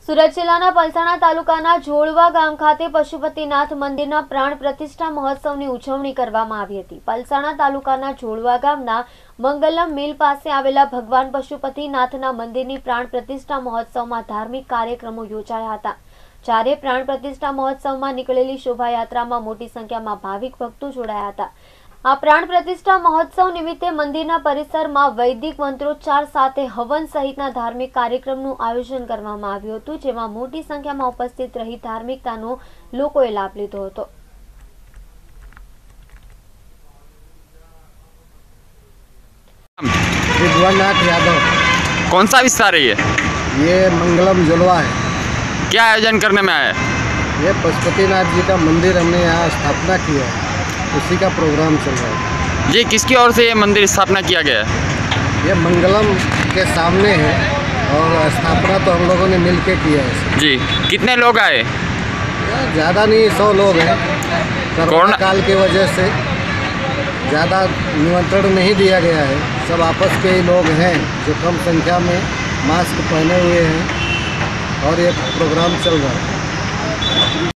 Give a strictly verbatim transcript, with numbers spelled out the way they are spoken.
સુરત જિલ્લાના પલસાણા તાલુકાના જોડવા ગામ ખાતે પશુપતિનાથ મંદિરના પ્રાણ પ્રતિષ્ઠા મહોત્સવની ઉજવણી કરવામાં આવી હતી। પલસાણા તાલુકાના જોડવા ગામના મંગલમ મિલ પાસે આવેલા ભગવાન પશુપતિનાથના મંદિરની પ્રાણ પ્રતિષ્ઠા મહોત્સવમાં ધાર્મિક કાર્યક્રમો યોજાયા હતા। જ્યારે પ્રાણ પ્રતિષ્ઠા મહોત્સવમાં નીકળેલી શોભાયાત્રામાં મોટી સંખ્યામાં ભાવિક ભક્તો જોડાયા હતા। આ પ્રાણ પ્રતિષ્ઠા મહોત્સવ નિમિત્તે મંદિરના પરિસરમાં વૈદિક મંત્રોચ્ચાર સાથે હવન સહિતના ધાર્મિક કાર્યક્રમનું આયોજન કરવામાં આવ્યું હતું, જેમાં મોટી સંખ્યામાં ઉપસ્થિત રહી ધાર્મિકતાનો લોકોએ લાભ લીધો હતો। विद्वानाथ यादव। कौन सा विस्तार है ये? ये मंगलम जोलवा है। क्या आयोजन करने में आया है? ये पशुपतिनाथ जी का मंदिर हमने यहाँ स्थापना किया है, उसी का प्रोग्राम चल रहा है। जी किसकी ओर से ये मंदिर स्थापना किया गया है? ये मंगलम के सामने है और स्थापना तो हम लोगों ने मिल के किया है। जी कितने लोग आए? ज़्यादा नहीं, सौ लोग हैं। कोरोना काल की वजह से ज़्यादा निमंत्रण नहीं दिया गया है। सब आपस के ही लोग हैं जो कम संख्या में मास्क पहने हुए हैं और ये प्रोग्राम चल रहा है।